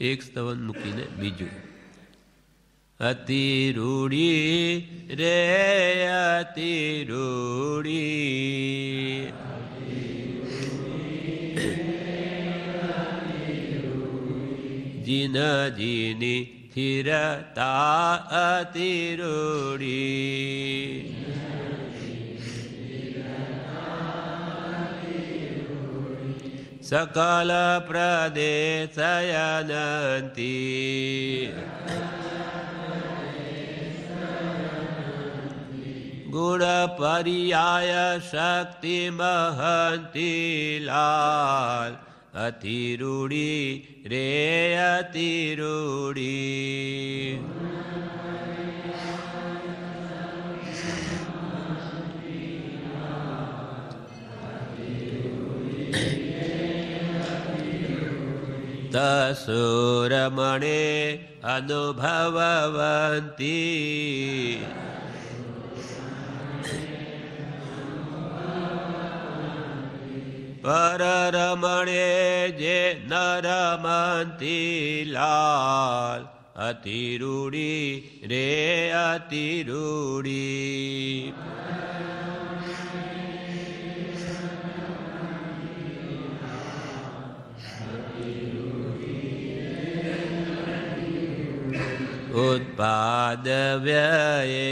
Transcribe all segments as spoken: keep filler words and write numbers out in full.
એક સ્તવન મૂકીને બીજું. અતિ રૂડી રે અતિ રૂડી, જીન જીની સ્થિરતા અતિ રૂડી, સકલ પ્રદેશયનંતી, ગુણ પર્યાય શક્તિ મહંતી લાલ, અતિ રૂડી રે અતિ રૂડી, તસુરમણે અનુભવવંતી, પરરમણે જે નરમંતી લાલ, અતિ રૂડી રે અતિ રૂડી, ઉત્પાદ વ્યયે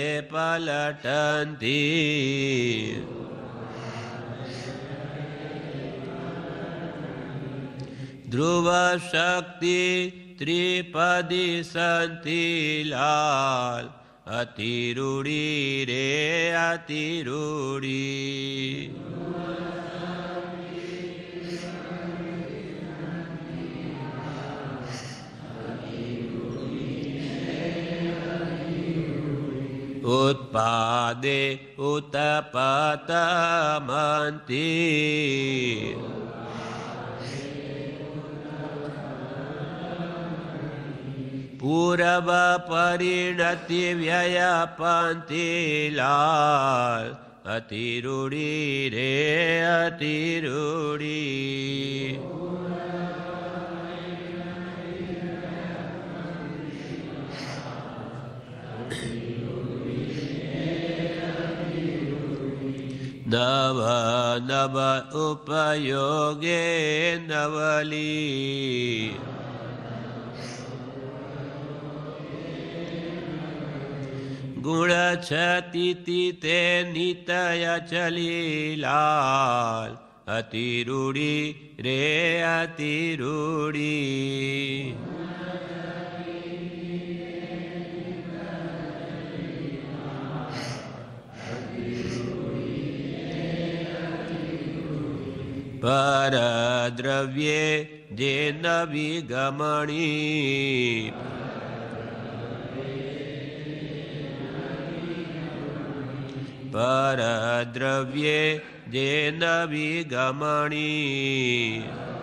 પલટંતી, ધ્રુવ શક્તિ ત્રિપદી સંતી લાલ, અતિ રૂડી રે અતિ રૂડી, ઉત્પાદે ઉતપતમંતી, પૂર્વ પરિણતિ વ્યયપંતી લાલ, અતિ રૂડી રે અતિ રૂડી, નવ નવ ઉપયોગે નવલી, ગુણ છતી તે નિતય ચલી લાલ, અતિ રૂડી રે અતિ રૂડી, પર દ્રવ્યે જે નવી ગમણી, પર દ્રવ્યે જે નવી ગમણી,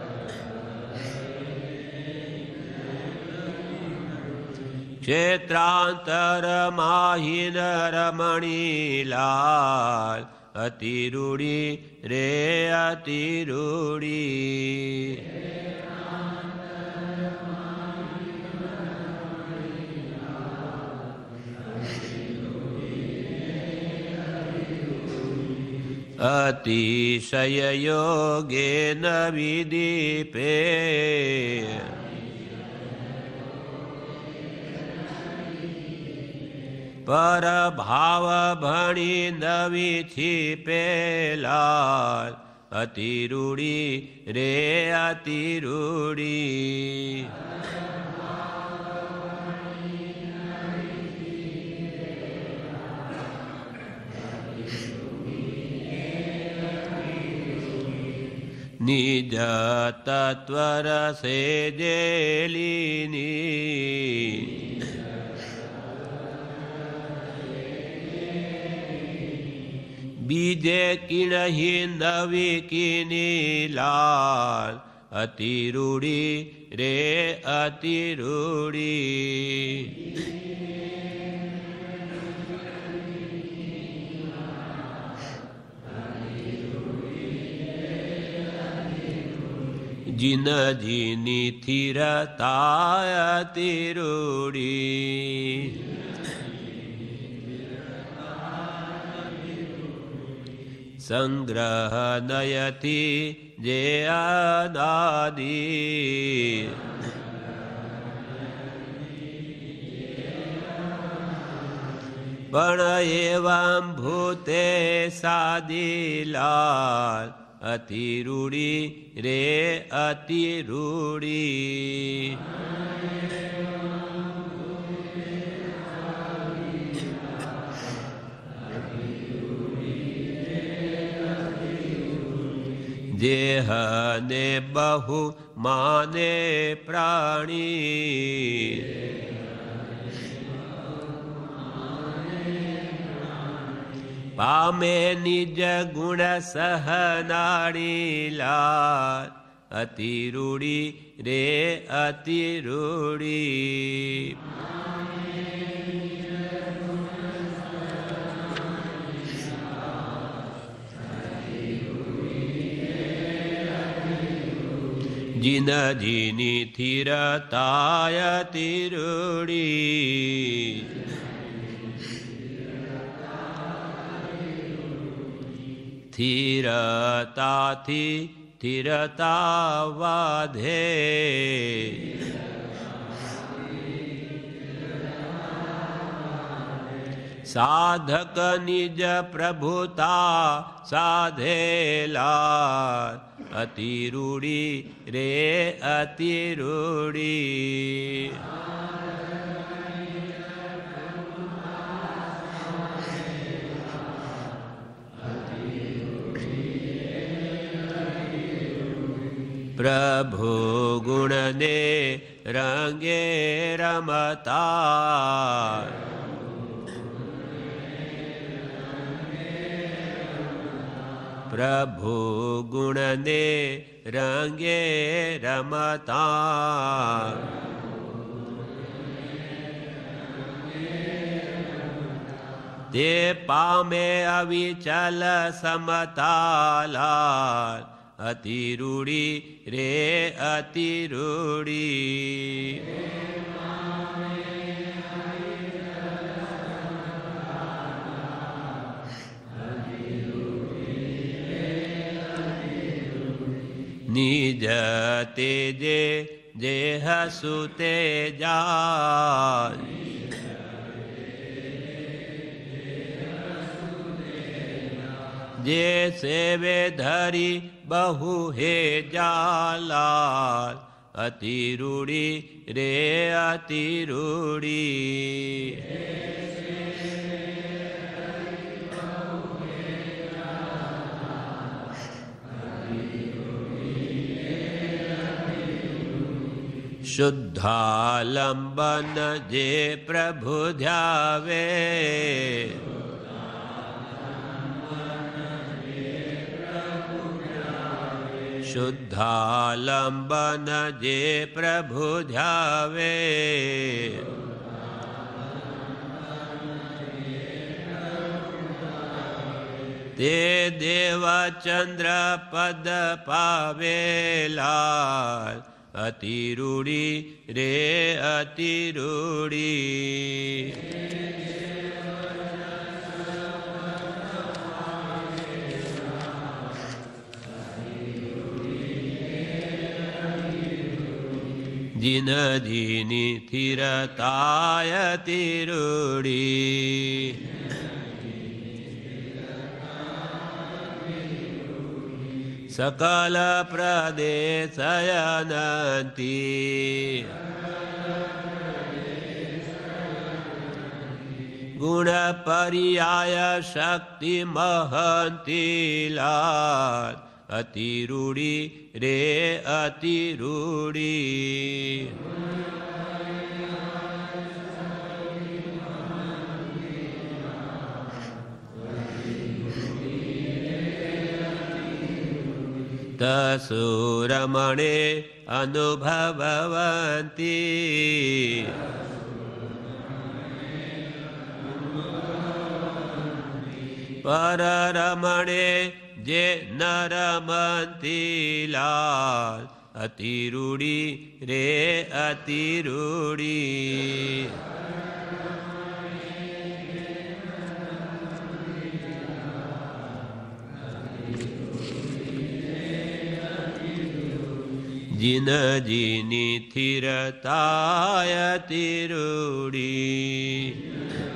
ક્ષેત્રાંતર માહિન રમણી લાલ, અતિ રૂડી રે અતિ રૂડી, અતિશય યોગે નવી દીપે, પર ભાવ ભણી નવી છીપે લાલ, અતિ રૂડી રે અતિ રૂડી, નિજ તત્વ રસે જેલીની, બીજે કિણહી નવી કિની લાલ, અતિ રૂડી રે અતિ રૂડી, जिन जिनी थिरता अति रूढ़ी संग्रह नयति जे अनादि पण एवं भूते सादिलाल अति रूढ़ी रे अति रूढ़ी देह ने बहु माने प्राणी पामे निज गुण सहनाड़ी लाल अति रूढ़ी रे अति रूढ़ी जिन जिनी थिरता अति रूढ़ी थिरता थी थिरता वाधे साधक निज प्रभुता साधेला अति रूढ़ी रे अति रूढ़ी प्रभु गुण ने रंगे रमता प्रभु गुण ने रंगे रमता ते पामे अविचल समताला अति रूढ़ी रे अति रूढ़ी निज तेजे देह सुते जा जैसे वे धरी बहु हे जालाल अति रूढ़ी रे अति रूढ़ी शुद्धालंबन जे प्रभु ध्यावे शुद्धालंबन जे प्रभु ध्यावे ते देव चंद्र पद पावेला अति रूढ़ी रे अति रूढ़ी जिन जिनी थिरता अति रूढ़ी सकल प्रदेश अनंती गुण पर्याय शक्ति महंती लाल अति रूढ़ी रे अति रूढ़ी तसुरमणे अनुभवन्ति पररमणे जे न रमन्ति लाल અતિરૂડી રે અતિરૂડી. જીન જીની સ્થિરતાય અતિરૂડી.